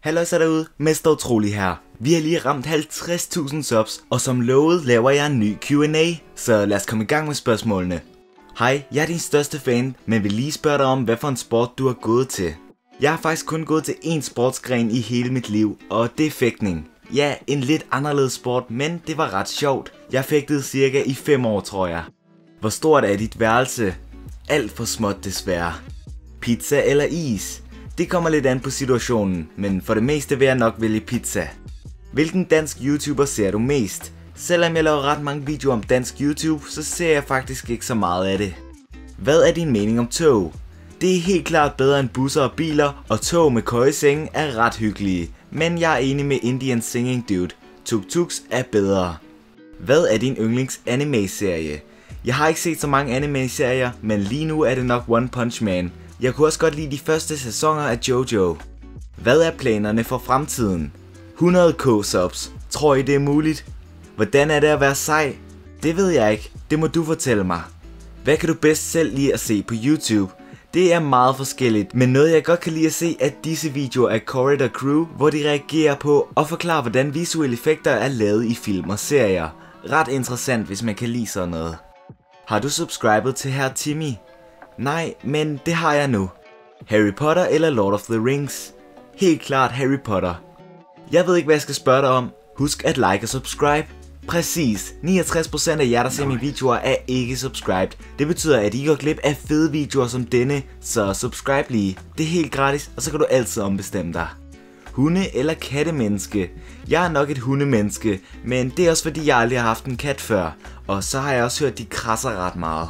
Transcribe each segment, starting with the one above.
Halløj så derude, Mester Utrolig her. Vi har lige ramt 50.000 subs, og som lovet laver jeg en ny Q&A, så lad os komme i gang med spørgsmålene. Hej, jeg er din største fan, men vil lige spørge dig om, hvad for en sport du har gået til. Jeg har faktisk kun gået til én sportsgren i hele mit liv, og det er fægtning. Ja, en lidt anderledes sport, men det var ret sjovt. Jeg fægtede cirka i 5 år, tror jeg. Hvor stort er dit værelse? Alt for småt desværre. Pizza eller is? Det kommer lidt an på situationen, men for det meste vil jeg nok vælge pizza. Hvilken dansk YouTuber ser du mest? Selvom jeg laver ret mange videoer om dansk YouTube, så ser jeg faktisk ikke så meget af det. Hvad er din mening om tog? Det er helt klart bedre end busser og biler, og tog med køjesenge er ret hyggelige. Men jeg er enig med Indian Singing Dude. Tuk-tuks er bedre. Hvad er din yndlings anime-serie? Jeg har ikke set så mange anime-serier, men lige nu er det nok One Punch Man. Jeg kunne også godt lide de første sæsoner af JoJo. Hvad er planerne for fremtiden? 100k subs. Tror I det er muligt? Hvordan er det at være sej? Det ved jeg ikke. Det må du fortælle mig. Hvad kan du bedst selv lide at se på YouTube? Det er meget forskelligt, men noget jeg godt kan lide at se er disse videoer af Corridor Crew, hvor de reagerer på og forklarer hvordan visuelle effekter er lavet i film og serier. Ret interessant hvis man kan lide sådan noget. Har du subscribet til Herr Timmy? Nej, men det har jeg nu. Harry Potter eller Lord of the Rings? Helt klart Harry Potter. Jeg ved ikke hvad jeg skal spørge dig om. Husk at like og subscribe. Præcis, 69% af jer der ser mine videoer er ikke subscribed. Det betyder at I går glip af fede videoer som denne, så subscribe lige. Det er helt gratis, og så kan du altid ombestemme dig. Hunde eller kattemenneske? Jeg er nok et hundemenneske, men det er også fordi jeg aldrig har haft en kat før. Og så har jeg også hørt de krasser ret meget.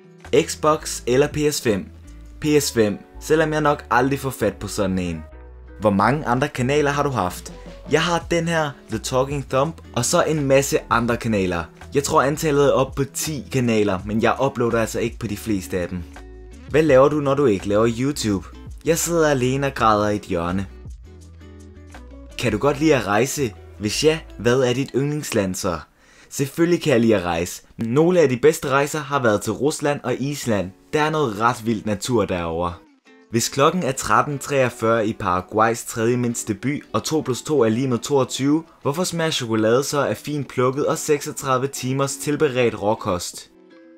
Xbox eller PS5? PS5, selvom jeg nok aldrig får fat på sådan en. Hvor mange andre kanaler har du haft? Jeg har den her, The Talking Thumb, og så en masse andre kanaler. Jeg tror antallet er op på 10 kanaler, men jeg uploader altså ikke på de fleste af dem. Hvad laver du når du ikke laver YouTube? Jeg sidder alene og græder i et hjørne. Kan du godt lide at rejse? Hvis ja, hvad er dit yndlingsland så? Selvfølgelig kan jeg lide at rejse. Nogle af de bedste rejser har været til Rusland og Island. Der er noget ret vildt natur derovre. Hvis klokken er 13:43 i Paraguays tredje mindste by, og 2 + 2 er lig med 22, hvorfor smager chokolade så af fint plukket og 36 timers tilberedt råkost?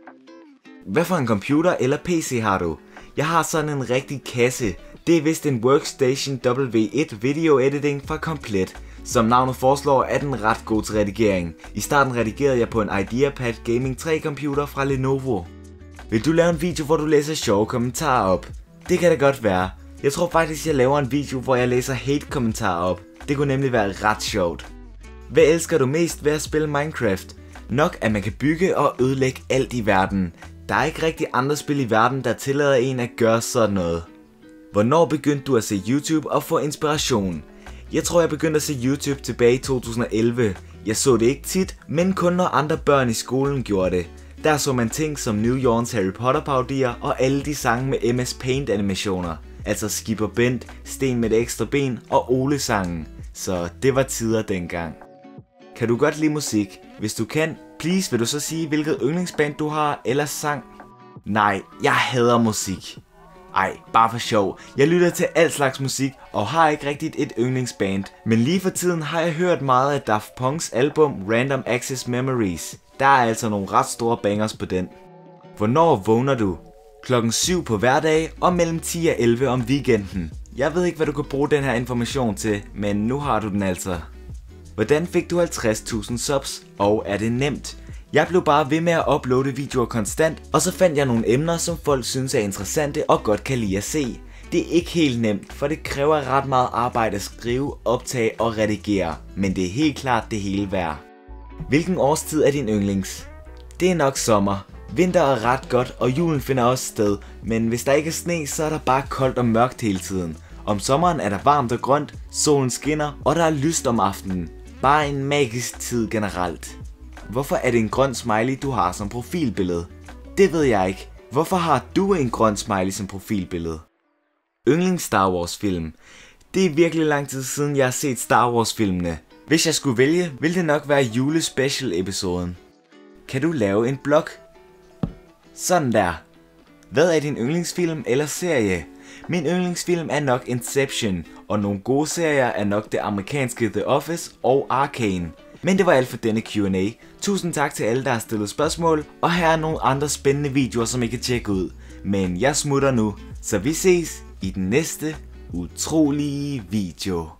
Hvad for en computer eller PC har du? Jeg har sådan en rigtig kasse. Det er vist en Workstation W1 Video Editing fra Komplet. Som navnet foreslår er den ret god til redigering. I starten redigerede jeg på en IdeaPad Gaming 3 computer fra Lenovo. Vil du lave en video hvor du læser sjove kommentarer op? Det kan da godt være. Jeg tror faktisk jeg laver en video hvor jeg læser hate kommentarer op. Det kunne nemlig være ret sjovt. Hvad elsker du mest ved at spille Minecraft? Nok at man kan bygge og ødelægge alt i verden. Der er ikke rigtig andre spil i verden der tillader en at gøre sådan noget. Hvornår begyndte du at se YouTube og få inspiration? Jeg tror jeg begyndte at se YouTube tilbage i 2011. Jeg så det ikke tit, men kun når andre børn i skolen gjorde det. Der så man ting som New Yorns Harry Potter parodier og alle de sange med MS Paint animationer. Altså Skipper Bent, Sten med et ekstra ben og Ole sangen. Så det var tider dengang. Kan du godt lide musik? Hvis du kan, please vil du så sige hvilket yndlingsband du har eller sang? Nej, jeg hader musik. Ej, bare for sjov. Jeg lytter til al slags musik og har ikke rigtigt et yndlingsband. Men lige for tiden har jeg hørt meget af Daft Punks album Random Access Memories. Der er altså nogle ret store bangers på den. Hvornår vågner du? Klokken 7 på hverdag og mellem 10 og 11 om weekenden. Jeg ved ikke hvad du kan bruge den her information til, men nu har du den altså. Hvordan fik du 50.000 subs? Og er det nemt? Jeg blev bare ved med at uploade videoer konstant, og så fandt jeg nogle emner, som folk synes er interessante og godt kan lide at se. Det er ikke helt nemt, for det kræver ret meget arbejde at skrive, optage og redigere, men det er helt klart det hele værd. Hvilken årstid er din yndlings? Det er nok sommer. Vinter er ret godt, og julen finder også sted, men hvis der ikke er sne, så er der bare koldt og mørkt hele tiden. Om sommeren er der varmt og grønt, solen skinner, og der er lyst om aftenen. Bare en magisk tid generelt. Hvorfor er det en grøn smiley, du har som profilbillede? Det ved jeg ikke. Hvorfor har du en grøn smiley som profilbillede? Yndlings Star Wars film. Det er virkelig lang tid siden jeg har set Star Wars filmene. Hvis jeg skulle vælge, ville det nok være julespecial episoden. Kan du lave en blog? Sådan der. Hvad er din yndlingsfilm eller serie? Min yndlingsfilm er nok Inception, og nogle gode serier er nok det amerikanske The Office og Arcane. Men det var alt for denne Q&A. Tusind tak til alle, der har stillet spørgsmål, og her er nogle andre spændende videoer, som I kan tjekke ud. Men jeg smutter nu, så vi ses i den næste utrolige video.